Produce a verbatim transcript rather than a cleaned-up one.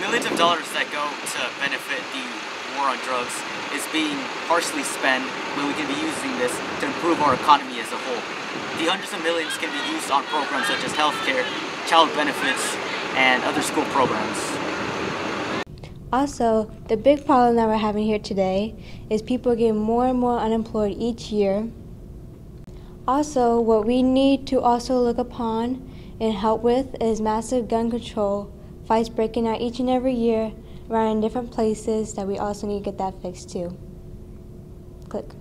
millions of dollars that go to benefit the war on drugs is being partially spent when we can be using this to improve our economy as a whole. The hundreds of millions can be used on programs such as healthcare, child benefits, and other school programs. Also, the big problem that we're having here today is people are getting more and more unemployed each year. Also, what we need to also look upon and help with is massive gun control, fights breaking out each and every year around in different places that we also need to get that fixed too. Click.